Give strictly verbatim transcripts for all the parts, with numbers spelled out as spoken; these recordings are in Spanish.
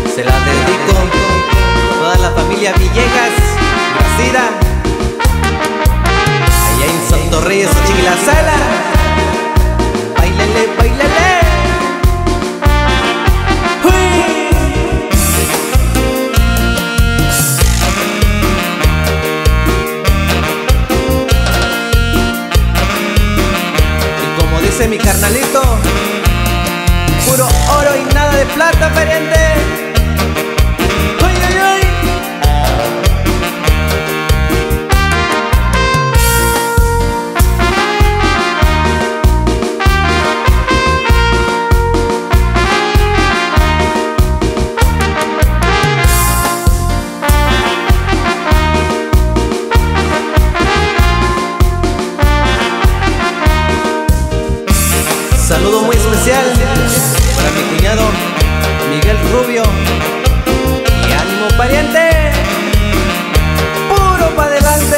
Se la dedico a toda la familia Villegas, Gracida, allá en Santo Reyes, Chiquilazala. Bailele, bailele. Y como dice mi carnalito, puro oro y nada de plata, pariente. ¡Ay, ay, ay! Saludo muy especial para mi cuñado Miguel Rubio. Y ánimo, pariente, puro pa' adelante.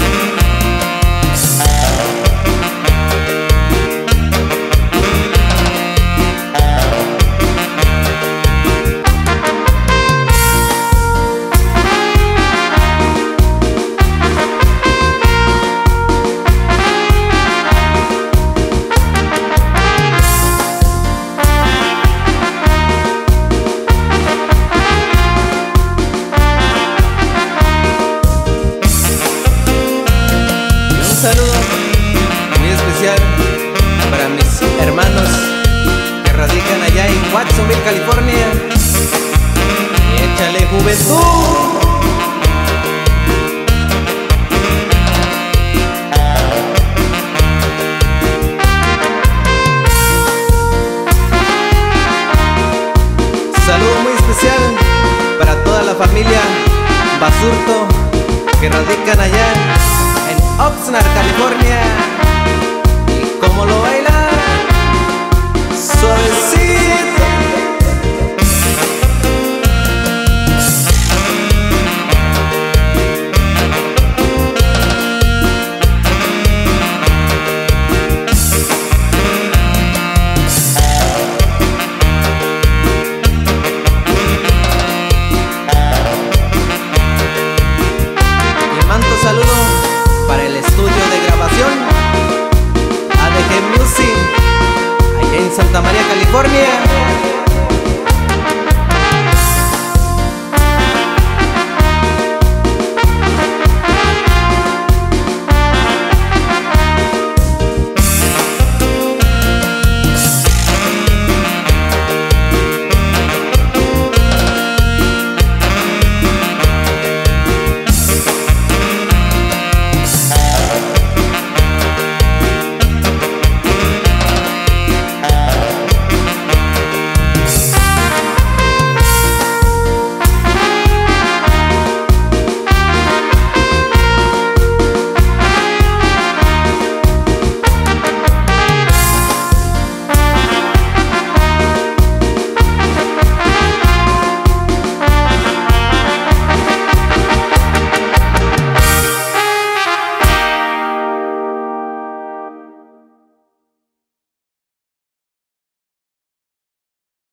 Un saludo muy especial para mis hermanos que radican allá en Watsonville, California. Y échale juventud. Saludo muy especial para toda la familia Basurto que radican allá en Oxnard, California. Y como lo baila, suavecito. Y mando saludo para el estudio de grabación A D G Music, allá en Santa María, California.